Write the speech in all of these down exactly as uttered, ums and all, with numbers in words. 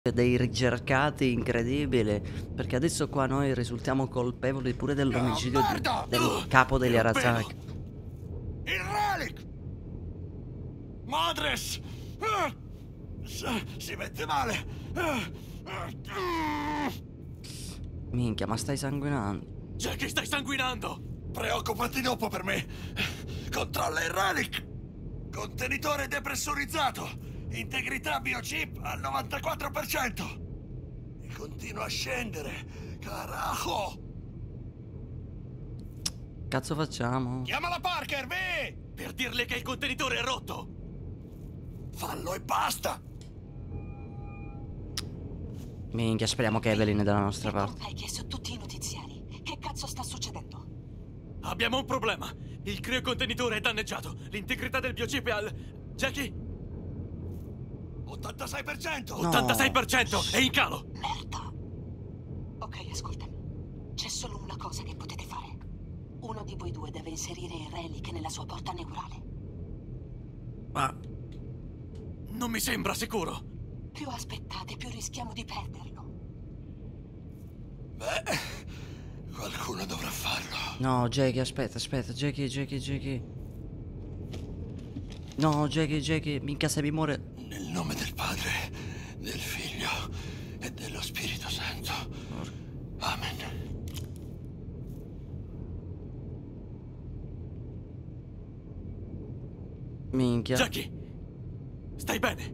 dei ricercati incredibili, perché adesso qua noi risultiamo colpevoli pure dell'omicidio di- del capo degli Arasaka. Il relic! Madres! Ah! S- Si mette male! Ah! Minchia, ma stai sanguinando. Jackie, stai sanguinando! Preoccupati dopo per me! Controlla il relic! Contenitore depressurizzato! Integrità biochip al novantaquattro per cento! E continua a scendere! Carajo! Cazzo facciamo? Chiamala Parker, ve! Per dirle che il contenitore è rotto! Fallo e basta! Minchia, speriamo che Evelyn è dalla nostra parte. Hai chiesto tutti i notiziari. Che cazzo sta succedendo? Abbiamo un problema. Il creo contenitore è danneggiato. L'integrità del biochip è al... Jackie? ottantasei per cento! No. ottantasei per cento! È in calo! Merda. Ok, ascoltami. C'è solo una cosa che potete fare. Uno di voi due deve inserire il relic nella sua porta neurale. Ma... non mi sembra sicuro. Più aspettate, più rischiamo di perderlo. Beh... qualcuno dovrà farlo. No, Jackie, aspetta, aspetta, Jackie, Jackie, Jackie. No, Jackie, Jackie, minchia se mi muore. Nel nome del Padre, del Figlio e dello Spirito Santo. Amen. Minchia. Jackie, stai bene?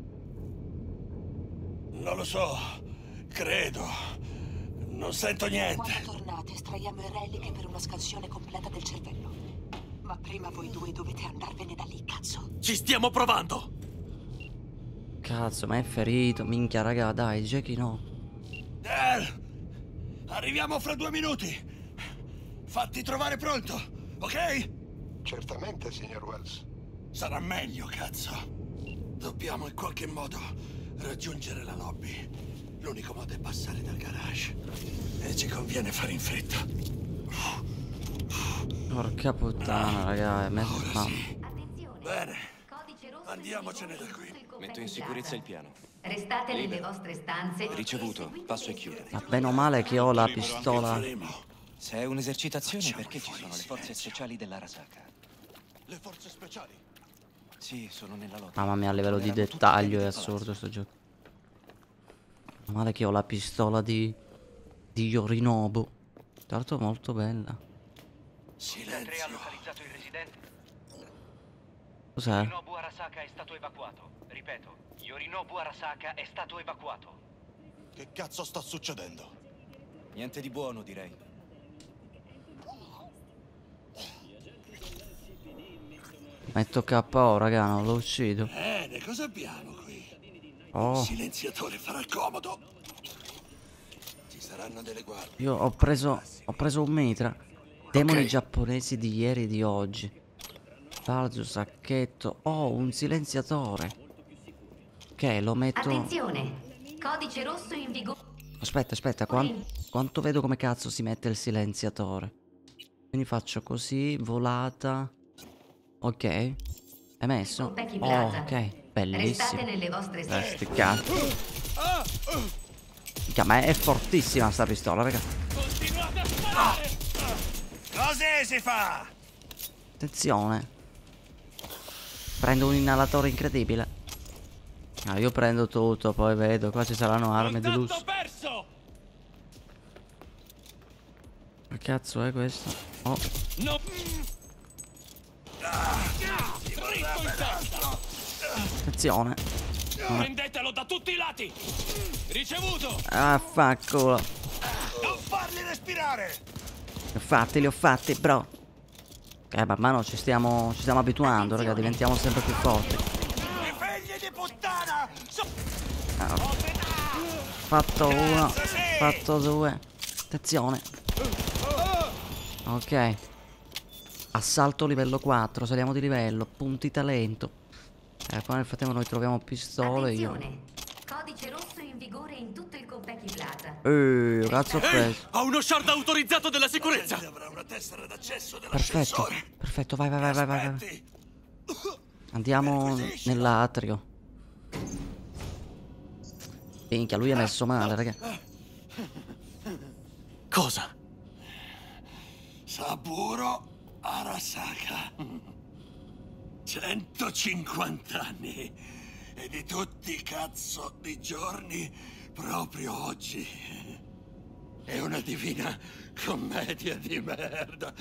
Non lo so. Credo. Non sento niente. Quando tornate, estraiamo il relic per una scansione completa del cervello. Ma prima voi due dovete andarvene da lì, cazzo. Ci stiamo provando. Cazzo, ma è ferito. Minchia, raga, dai, Jackie no. Dale! Arriviamo fra due minuti. Fatti trovare pronto, ok? Certamente, signor Wells. Sarà meglio, cazzo. Dobbiamo in qualche modo raggiungere la lobby. L'unico modo è passare dal garage. E ci conviene fare in fretta. Porca puttana, raga, è mezzo... Ora no. sì. Attenzione. Bene. Codice rosso Andiamocene in da vigore qui. in tutto il Metto in complesso sicurezza il Plaza. piano. Restate nelle vostre stanze. Ricevuto. e seguite Passo le e chiudo. Ma bene o male che ho la Che pistola. faremo? Se è un'esercitazione, Facciamo perché ci fuori sono in le forze silenzio. speciali dell'Arasaka? Le forze speciali. Sì, sono nella lotta. Mamma mia, a livello di Erano tutti dettaglio pieni è del assurdo palazzo. sto gioco. Meno male che ho la pistola di... di Yorinobu. Tra l'altro molto bella. Silenzio. localizzato il residente. Cos'è? Yorinobu Arasaka è stato evacuato. Ripeto, Yorinobu Arasaka è stato evacuato. Che cazzo sta succedendo? Niente di buono, direi. Metto K O, raga, non lo uccido. Bene, cosa abbiamo qui? Oh, Il silenziatore farà comodo. Ci saranno delle guardie. io ho preso... ho preso un mitra. Demoni Ok. giapponesi di ieri e di oggi. Balzo, sacchetto. Oh, un silenziatore. Ok, lo metto... Attenzione. Codice rosso in vigore. Aspetta, aspetta, quan- quanto vedo come cazzo si mette il silenziatore. Quindi faccio così, volata. Ok. È messo? Specchi Oh, Plaza. ok, Restate bellissimo. nelle vostre Eh, stanze. sti cazzi. Minchia, ma è fortissima sta pistola, raga. Continuate a sparare! Così si fa! Attenzione. Prendo un inalatore incredibile. Ah, io prendo tutto, poi vedo, qua ci saranno armi di lusso. perso! Che cazzo è questo? Oh, No! Dritto in testa! attenzione. Prendetelo da tutti i lati! Ricevuto! Ah, fa culo. Non farli respirare! Li ho fatti, li ho fatti, bro. Eh, man mano ci stiamo, ci stiamo abituando, raga, diventiamo sempre più forti. I figli di puttana! So- Fatto uno, fatto due. Attenzione. Ok. Assalto livello quattro, saliamo di livello, punti talento. Eh, poi nel frattempo noi troviamo pistole. Io. Attenzione. Codice rosso in vigore in tutto il Compagni Plaza. Eh, cazzo ho Ehi, preso. ho uno shard autorizzato della sicurezza! Avrà una tessera d'accesso Perfetto, dell'ascensore! perfetto, vai, vai, vai, vai, vai. Aspetti! Andiamo nell'atrio. Minchia, lui è messo male, raga. Cosa? Saburo Arasaka. centocinquanta anni. E di tutti i cazzo di giorni, proprio oggi. È una divina commedia di merda.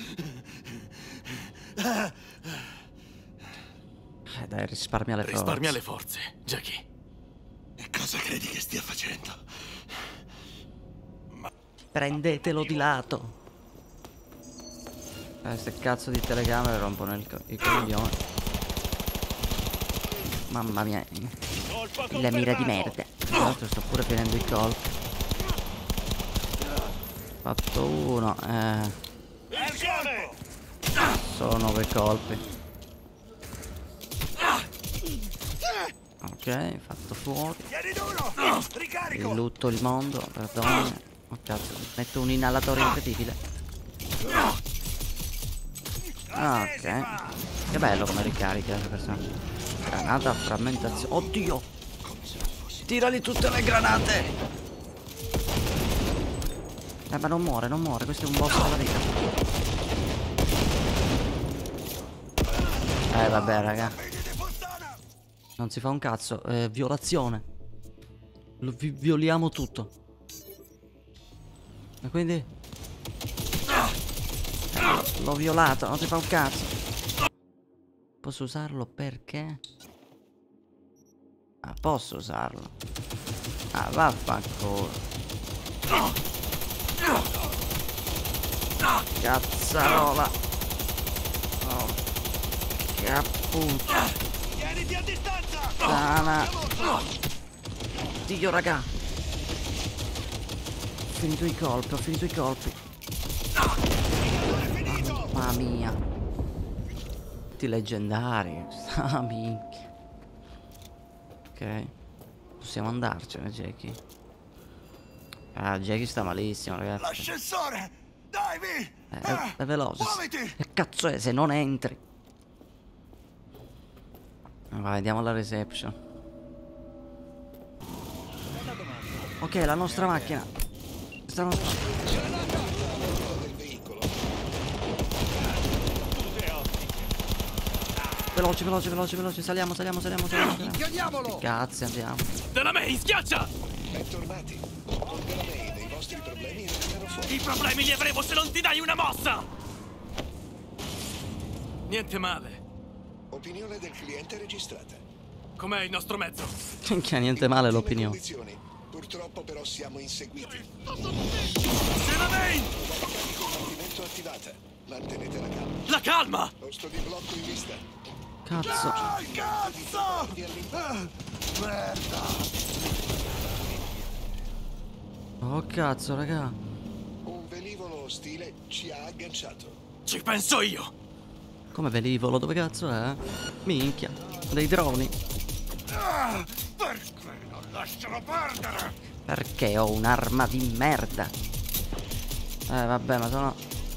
Eh dai, risparmia le forze. Risparmia le forze, Jackie. E cosa credi che stia facendo? Prendetelo di lato. Eh, queste cazzo di telecamere rompono il, co il coglione. Mamma mia. Le mire di merda. Tra l'altro sto pure finendo i colpi. Fatto uno. Eh. Solo nove colpi. Ok, fatto fuori. Illutto il mondo, perdono. Oh cazzo, metto un inalatore incredibile. Ok. Che bello come ricarica la persona. Granata a frammentazione. Oddio! Tirali tutte le granate! Eh ma non muore, non muore, questo è un boss della vita. Eh vabbè raga. Non si fa un cazzo, eh, violazione. Lo vi violiamo tutto. E quindi? L'ho violato, non si fa un cazzo. Posso usarlo perché? Ah, posso usarlo. Ah, vaffanculo. Cazzarola. Oh, che appunto. Tieniti a distanza! Sana. Dio raga. Ho finito i colpi, ho finito i colpi. Mamma mia. Tutti leggendari. Ah minchia. Ok. Possiamo andarcene, Jackie. Ah, Jackie sta malissimo, ragazzi. L'ascensore! Dai, vi! Eh, è, è veloce. Muoviti! Che cazzo è se non entri? Vai, andiamo alla reception. Ok, la nostra macchina. Questa nostra... Veloci, veloci, veloci, veloci. Saliamo, saliamo, saliamo, saliamo. saliamo. Cazzo, andiamo. Della May, schiaccia! Bentornati. Con Della May dei vostri problemi restano fuori. I problemi li avremo se non ti dai una mossa! Niente male. Opinione del cliente registrata. Com'è il nostro mezzo? Che ha niente male Ottime l'opinione. condizioni. Purtroppo però siamo inseguiti. Della May! Combattimento attivata. Mantenete la calma. La calma! Posto di blocco in vista. Cazzo. Ah, cazzo! Ah, merda! Oh cazzo, raga. Un velivolo ostile ci ha agganciato. Ci penso io! Come velivolo? Dove cazzo è? Minchia. Dei droni. Ah, perché non lasciano perdere? Perché ho un'arma di merda. Eh vabbè, ma sono...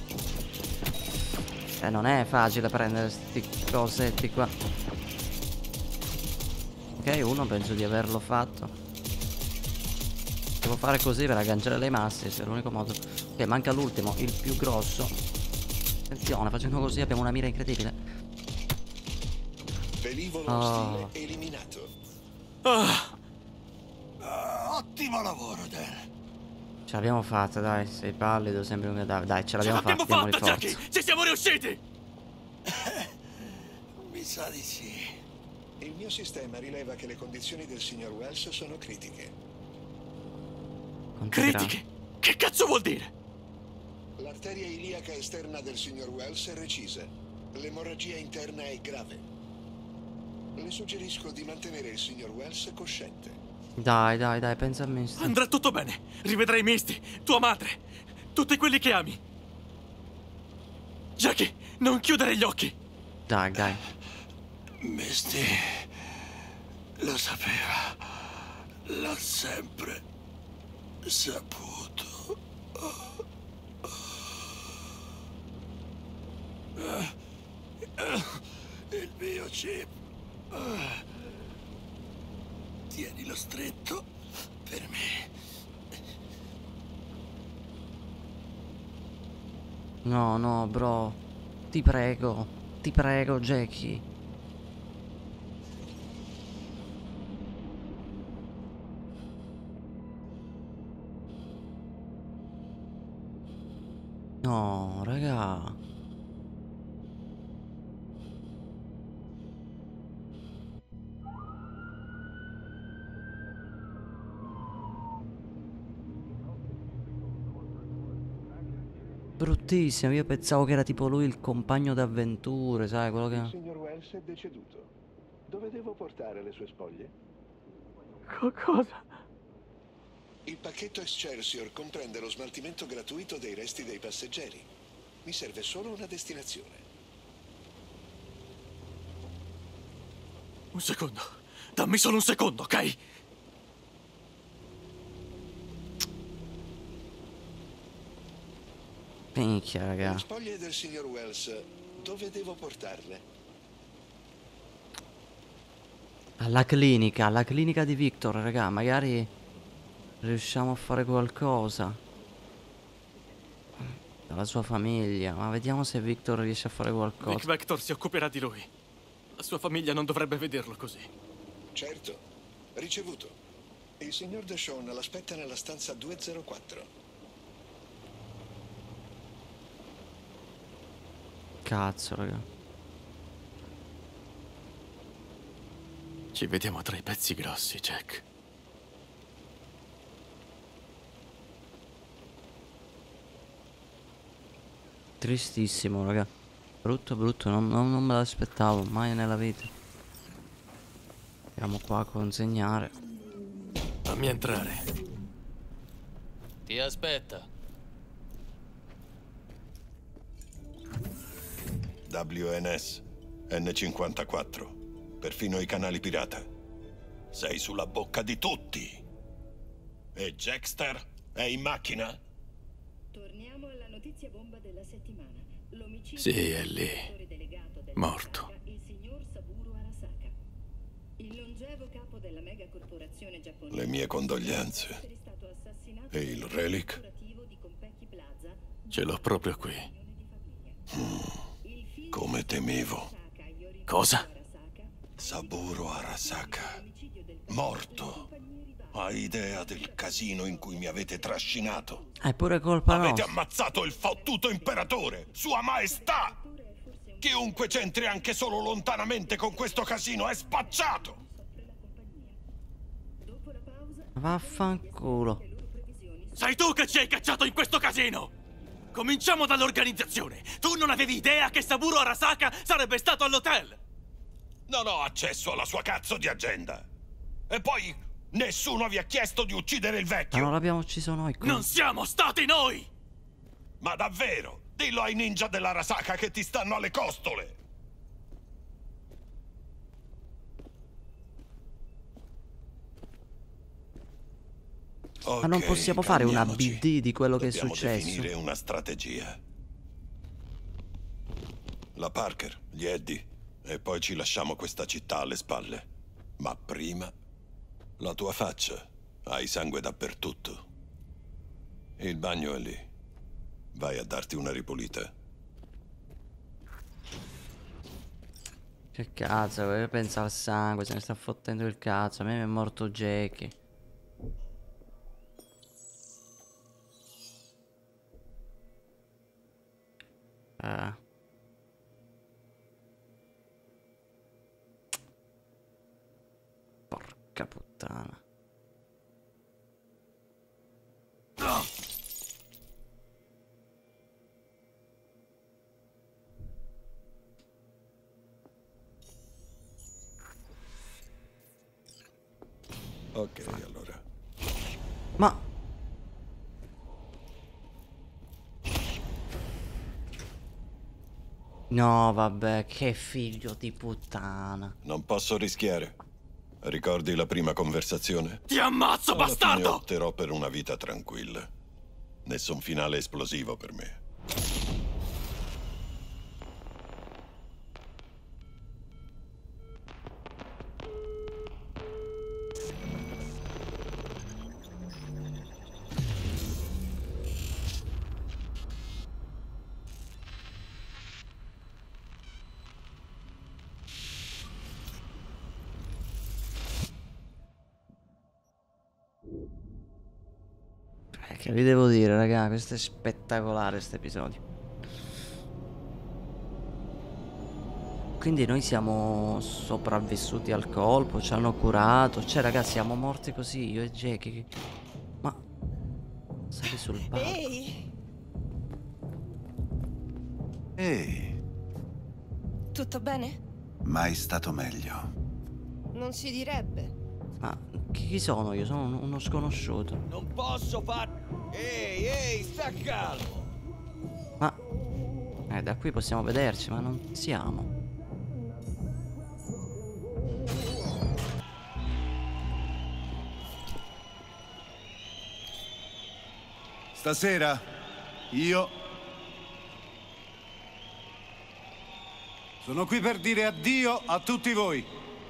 Eh non è facile prendere sti cosetti qua. Ok, uno penso di averlo fatto. Devo fare così per agganciare le masse, se è l'unico modo. Ok, manca l'ultimo, il più grosso. Attenzione, facendo così abbiamo una mira incredibile. Velivolo Oh. ostile eliminato. Ah, Ah, ottimo lavoro, Del. Ce l'abbiamo fatta, dai, sei pallido, sembri un cadavere. Dai, ce ce l'abbiamo fatta, l'abbiamo andiamo di fatta, forza. Jackie! Ci siamo riusciti! Mi sa di sì. Il mio sistema rileva che le condizioni del signor Wells sono critiche. Quanto è Critiche? Che cazzo vuol dire? L'arteria iliaca esterna del signor Wells è recisa. L'emorragia interna è grave. Le suggerisco di mantenere il signor Wells cosciente. grave? Dai, dai, dai, pensa a me. sto- Andrà tutto bene. Rivedrai i misti, tua madre, tutti quelli che ami. Jackie, non chiudere gli occhi. Dai, dai. Misty lo sapeva. L'ha sempre saputo. Il mio chip. Tienilo stretto per me. No, no, bro. Ti prego. Ti prego, Jackie. No, raga. Bruttissimo, io pensavo che era tipo lui il compagno d'avventure, sai, quello Il che... signor Wells è deceduto. Dove devo portare le sue spoglie? Co- cosa? Il pacchetto Excelsior comprende lo smaltimento gratuito dei resti dei passeggeri. Mi serve solo una destinazione. Un secondo. Dammi solo un secondo, ok? Minchia, raga. Le spoglie del signor Wells, dove devo portarle? Alla clinica, alla clinica di Victor, raga. Magari riusciamo a fare qualcosa. Dalla sua famiglia. Ma vediamo se Victor riesce a fare Vic qualcosa. Vector si occuperà di lui. La sua famiglia non dovrebbe vederlo così. Certo, ricevuto. Il signor Deshawn l'aspetta nella stanza duecentquattro. Cazzo, raga. Ci vediamo tra i pezzi grossi, Jack. Tristissimo, raga. Brutto, brutto. Non, non- non me l'aspettavo mai nella vita. Andiamo qua a consegnare. Fammi entrare. Ti aspetta. W N S, N cinquantaquattro. Perfino i canali pirata. Sei sulla bocca di tutti. E Jackster è in macchina? Torniamo alla notizia bomba della settimana. L'omicidio Sì, è lì. del delegato della Morto. Arasaka, il signor Saburo Arasaka. Il longevo capo della megacorporazione giapponese. Le mie condoglianze. È stato assassinato E il relic? corporativo di Konpeki Plaza. Ce l'ho proprio qui. Come temevo. Cosa? Saburo Arasaka. Morto. Hai idea del casino in cui mi avete trascinato? È pure colpa Avete nostra. ammazzato il fottuto imperatore, Sua Maestà! Chiunque c'entri anche solo lontanamente con questo casino è spacciato! Vaffanculo. Sei tu che ci hai cacciato in questo casino! Cominciamo dall'organizzazione. Tu non avevi idea che Saburo Arasaka sarebbe stato all'hotel? Non ho accesso alla sua cazzo di agenda. E poi nessuno vi ha chiesto di uccidere il Ma vecchio. non l'abbiamo ucciso noi qui. Non siamo stati noi! Ma davvero? Dillo ai ninja dell'Arasaka che ti stanno alle costole. Ma non Ok, possiamo fare una calmiamoci. B D di quello che è Dobbiamo successo. definire una strategia. La Parker, gli Eddie, e poi ci lasciamo questa città alle spalle. Ma prima, la tua faccia. Hai sangue dappertutto. Il bagno è lì. Vai a darti una ripulita. Che cazzo, io penso al sangue, se ne sta fottendo il cazzo. A me mi è morto Jackie. Eh. Porca puttana. Ok, allora. Ma... No, vabbè, che figlio di puttana. Non posso rischiare. Ricordi la prima conversazione? Ti ammazzo, Alla fine bastardo! opterò per una vita tranquilla. Nessun finale esplosivo per me. Che vi devo dire, raga, questo è spettacolare, questo episodio. Quindi noi siamo sopravvissuti al colpo, ci hanno curato. Cioè, raga, siamo morti così, io e Jackie. Ma... sali sul palco. Ehi! Ehi, Tutto bene? mai stato meglio. Non si direbbe. Ma chi sono io? Sono uno sconosciuto. Non posso far... Ehi, ehi, sta calmo! Ma... Eh, da qui possiamo vederci, ma non siamo. Stasera io sono qui per dire addio a tutti voi.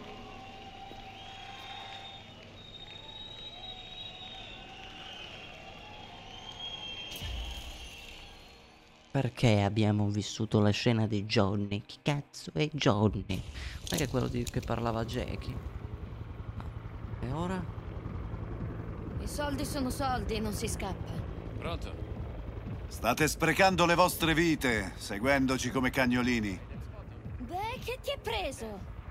Perché abbiamo vissuto la scena di Johnny? Chi cazzo è Johnny? Non è che è quello di che parlava Jackie? E ora? I soldi sono soldi e non si scappa. Pronto? State sprecando le vostre vite, seguendoci come cagnolini. Beh, che ti è preso?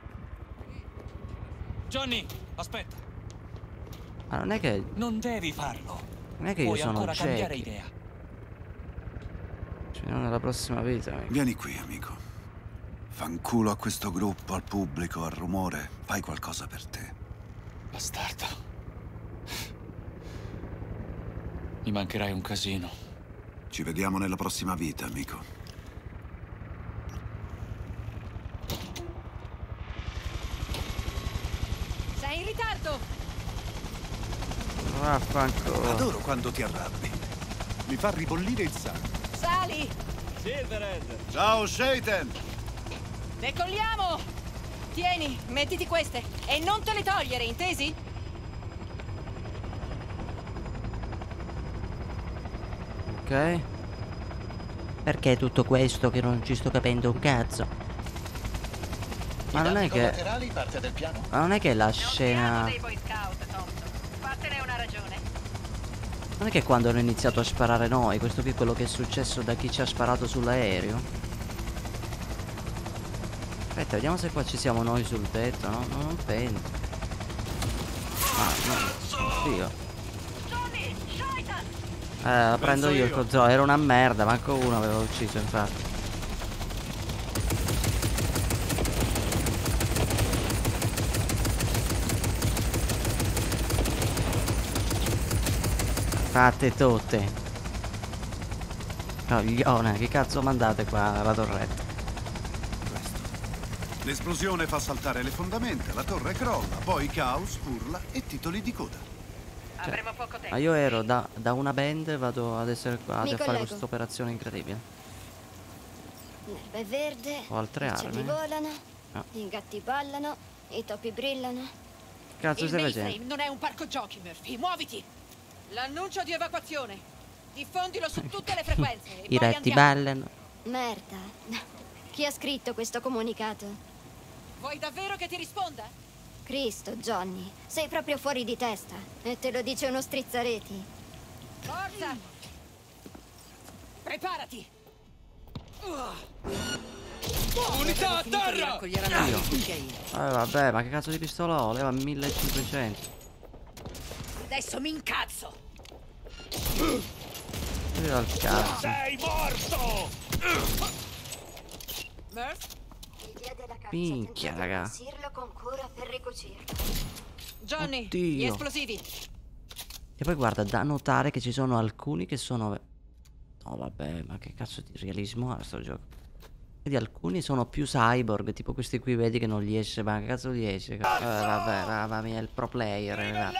Johnny, aspetta. Ma non è che... Non devi farlo. Non è che io Puoi sono ancora cambiare Jackie. idea. Cioè, non nella prossima vita. Amico. Vieni qui, amico. Fanculo a questo gruppo, al pubblico, al rumore. Fai qualcosa per te. Bastardo. Mi mancherai un casino. Ci vediamo nella prossima vita, amico. Sei in ritardo! Vaffanculo. Adoro quando ti arrabbi. Mi fa ribollire il sangue. Sali! Silverhead! Ciao, Shaitan! Decolliamo! Tieni, mettiti queste e non te le togliere, intesi? Ok. Perché tutto questo che non ci sto capendo un cazzo? Ma non è che... Ma non è che la scena... dei Boy Scout, Thompson. Fatene una ragione. Non è che quando hanno iniziato a sparare noi, questo qui è quello che è successo da chi ci ha sparato sull'aereo? Aspetta, vediamo se qua ci siamo noi sul tetto, no? No, non penso. Ah, no. Dio. Eh, la prendo io il controllo, era una merda, manco uno aveva ucciso, infatti. Fatte tutte. Coglione, che cazzo mandate qua alla torretta? L'esplosione fa saltare le fondamenta, la torre crolla, poi caos, urla e titoli di coda. Cioè, Avremo poco tempo. ma io ero da, da una band e vado ad essere qua Mi a fare collego. questa operazione incredibile. L'erba è verde, Ho altre i armi. uccelli volano, No. i gatti ballano, i topi brillano. Cazzo Il stai mainframe facendo? non è un parco giochi, Murphy. Muoviti! L'annuncio di evacuazione. Diffondilo su tutte le frequenze. e I poi retti andiamo. ballano. Merda. Chi ha scritto questo comunicato? Vuoi davvero che ti risponda? Cristo, Johnny, sei proprio fuori di testa. E te lo dice uno strizzareti. Forza! Preparati! Unità a terra! Io. Eh vabbè, ma che cazzo di pistola ho? Leva millecinquecento. Adesso mi incazzo! Io al cazzo. Sei morto! Murph? Il diede la camicia Minchia, tentato di raga. cucirlo con cura per ricucirlo. Johnny, Oddio. gli esplosivi. E poi guarda, da notare che ci sono alcuni che sono... No vabbè, ma che cazzo di realismo ha sto gioco? Vedi, alcuni sono più cyborg, tipo questi qui vedi che non gli esce, ma che cazzo gli esce? Eh, vabbè, mamma mia, il pro player, raga.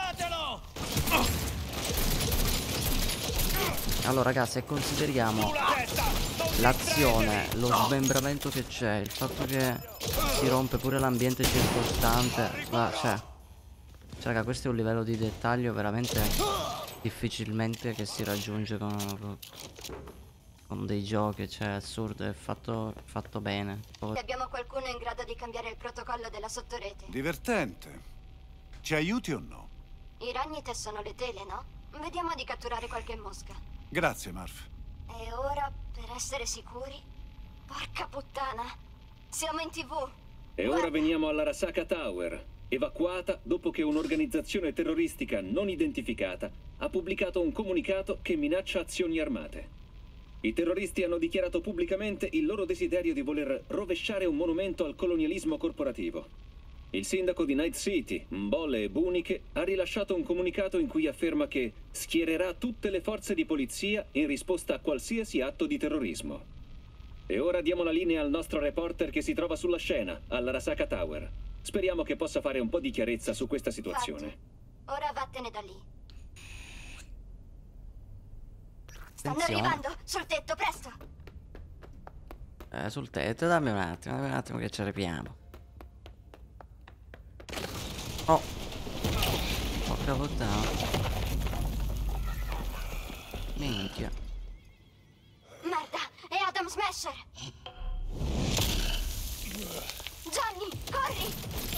Allora ragazzi, se consideriamo l'azione, lo smembramento che c'è, il fatto che si rompe pure l'ambiente circostante, ma cioè, cioè raga, questo è un livello di dettaglio veramente difficilmente che si raggiunge con, con, con dei giochi, cioè è assurdo, è fatto, fatto bene. Poi... Abbiamo qualcuno in grado di cambiare il protocollo della sottorete. Divertente. Ci aiuti o no? I ragni tessono le tele, no? Vediamo di catturare qualche mosca. Grazie, Murph. E ora, per essere sicuri... Porca puttana! Siamo in tivù! E ora veniamo all'Arasaka Tower, evacuata dopo che un'organizzazione terroristica non identificata ha pubblicato un comunicato che minaccia azioni armate. I terroristi hanno dichiarato pubblicamente il loro desiderio di voler rovesciare un monumento al colonialismo corporativo. Il sindaco di Night City, Mbole Bunike, ha rilasciato un comunicato in cui afferma che schiererà tutte le forze di polizia in risposta a qualsiasi atto di terrorismo. E ora diamo la linea al nostro reporter che si trova sulla scena, all'Arasaka Tower. Speriamo che possa fare un po' di chiarezza su questa situazione. Fatti. Ora vattene da lì. Stanno Attenzione. arrivando! Sul tetto, presto! Eh, sul tetto, dammi un attimo, dammi un attimo che ci arriviamo. Oh. Porca puttana. Minchia. Merda! È Adam Smasher! Johnny, corri!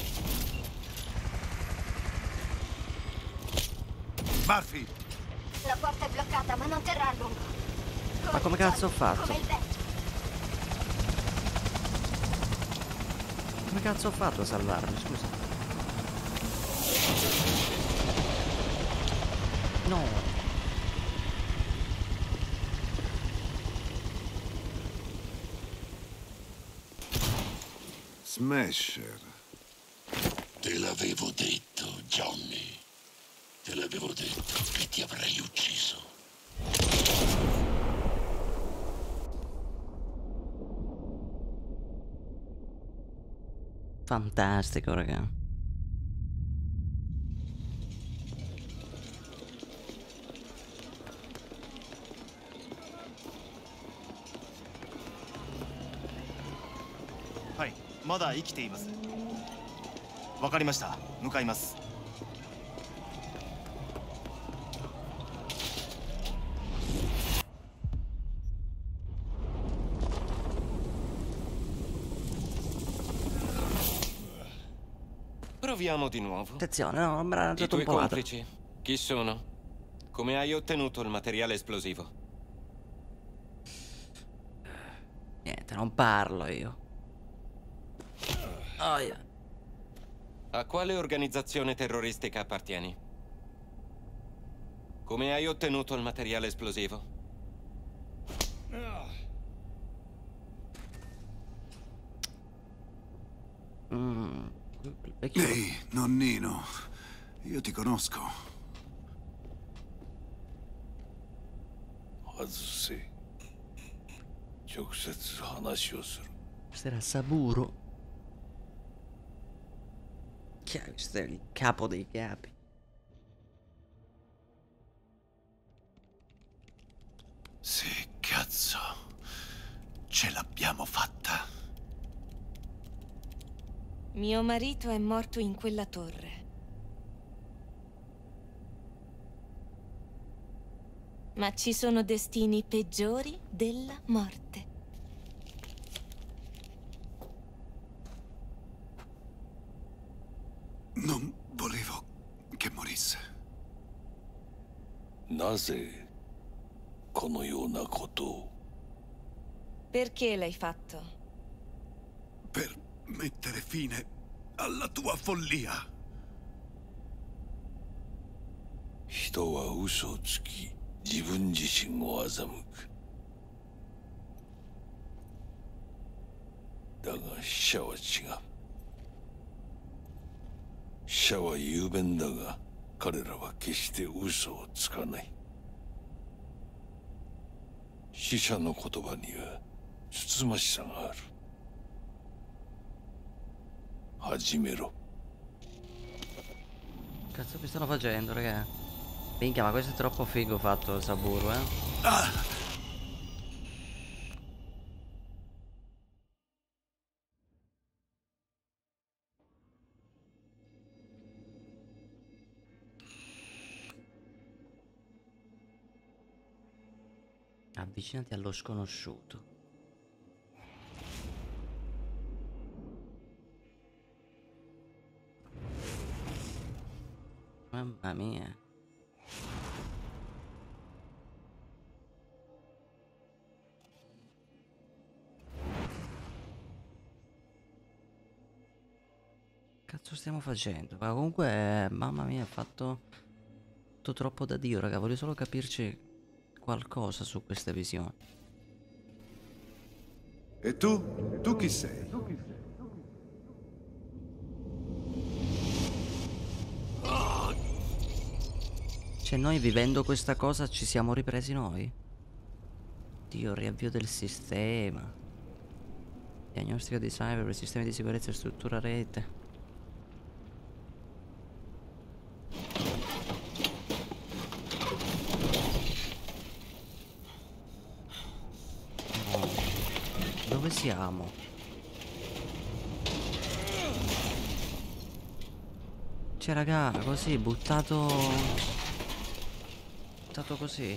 Murphy! La porta è bloccata, ma non terrà a lungo. Ma come cazzo ho fatto? Come il vento. Come cazzo ho fatto a salvarmi, scusa? No. Smasher. Te l'avevo detto, Johnny. Te l'avevo detto che ti avrei ucciso. Fantastico, raga. Hai, まだ生きています。わかりました。向かいます。 Proviamo di nuovo. Attenzione, no, mi era I già tuoi un po' complici? Chi sono? Come hai ottenuto il materiale esplosivo? Niente, non parlo io. Oh, yeah. A quale organizzazione terroristica appartieni? Come hai ottenuto il materiale esplosivo? Mm. Ehi, nonnino, io ti conosco. Questo era Saburo. Chi è? Questo è il capo dei capi. Sì, cazzo. Ce l'abbiamo fatta. Mio marito è morto in quella torre. Ma ci sono destini peggiori della morte. Non volevo che morisse. Nase kono yona koto? Perché l'hai fatto? Per mettere fine alla tua follia. Hito wa uso o tsuki, jibun jishin o azamuku. Daga shisha wa chigau. Shisha wa yuben da ga, karera wa keshite uso o tsukanai. Shisha no kotoba ni wa tsutsumashi-sa ga aru. Hajimero. Cazzo mi stanno facendo, raga? Minchia, ma questo è troppo figo fatto il Saburo, eh? Ah! Avvicinati allo sconosciuto. Mamma mia. cazzo stiamo facendo? Ma comunque, mamma mia, è fatto tutto troppo da Dio, raga. Voglio solo capirci qualcosa su queste visioni. E tu? Tu chi sei? Cioè, noi vivendo questa cosa ci siamo ripresi noi? Dio, riavvio del sistema. Diagnostica di cyber per sistemi di sicurezza e struttura rete. No. Dove siamo? Cioè, raga, così, buttato... Buttato così.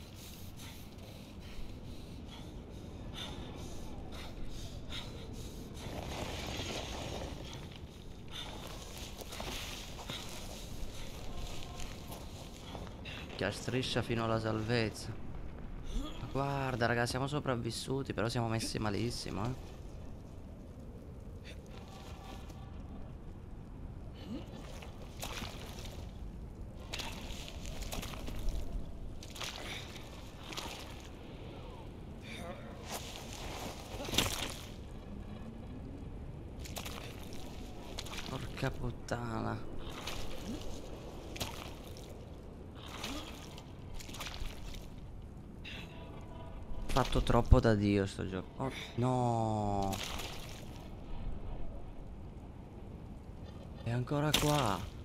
Che striscia fino alla salvezza. Ma guarda, raga, siamo sopravvissuti, però siamo messi malissimo, eh. Porca puttana. Fatto troppo da Dio sto gioco. Oh, no. È ancora qua.